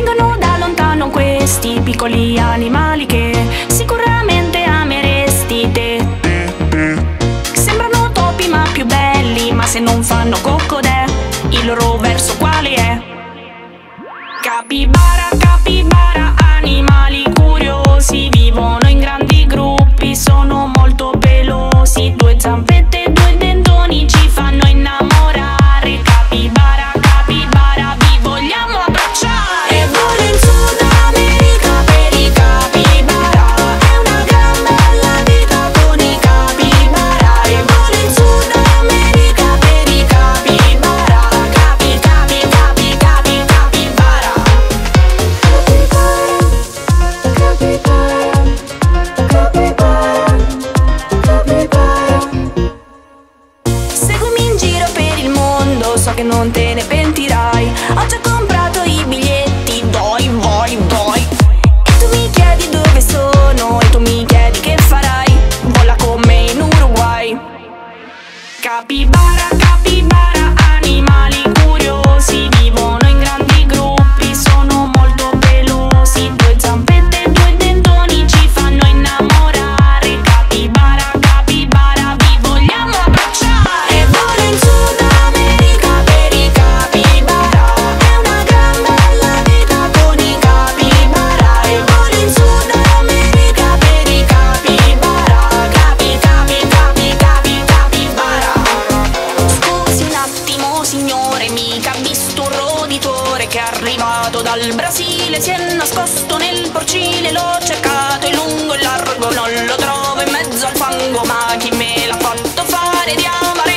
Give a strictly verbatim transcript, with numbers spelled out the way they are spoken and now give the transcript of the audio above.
Vengono da lontano questi piccoli animali che sicuramente ameresti te. Sembrano topi ma più belli, ma se non fanno coccodè, il loro verso quale è? Capibara, capibara, animali curiosi, vivono in grandi gruppi, sono molto pelosi. Due zampette e due dentoni ci fanno innamorare. Capibara, capibara, vi vogliamo abbracciare. E vola in Sud America per i capibara, è una gran bella vita con i capibara. E vola in Sud America per i capibara, capi, capi, capi, capi, capibara. Seguimi in giro per il mondo, so che non te ne pentirai. Ho già comprato i biglietti, dai, vai, vai. E tu mi chiedi dove sono, e tu mi chiedi che farai. Vola con me in Uruguay. Capibara, capibara, animali curiosi, vivono in grandi gruppi, sono molto pelosi. Due zampette e due dentoni ci fanno innamorare. Capibara, capibara, vi vogliamo abbracciare. E vola in Sud America per i capibara, è una gran bella vita con i capibara. E vola in Sud America per i capibara, capi, capi, capi, capi, capibara. Scusi un attimo signore, mica ha visto un roditore che è arrivato dal Brasile, si è nascosto nel porcile, l'ho cercato in lungo e largo, non lo trovo in mezzo al fango, ma chi me l'ha fatto fare di amare